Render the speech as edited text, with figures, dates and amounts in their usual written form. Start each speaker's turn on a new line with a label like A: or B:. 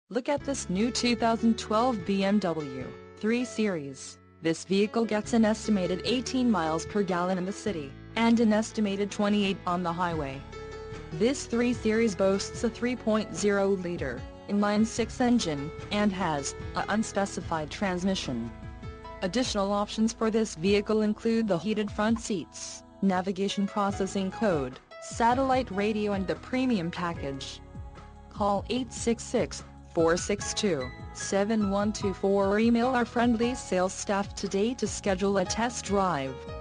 A: Look at this new 2012 BMW 3 Series. This vehicle gets an estimated 18 miles per gallon in the city, and an estimated 28 on the highway. This 3 Series boasts a 3.0-liter inline-six engine, and has an unspecified transmission. Additional options for this vehicle include the heated front seats, navigation processing code, satellite radio and the premium package. Call 866-462-7124 or email our friendly sales staff today to schedule a test drive.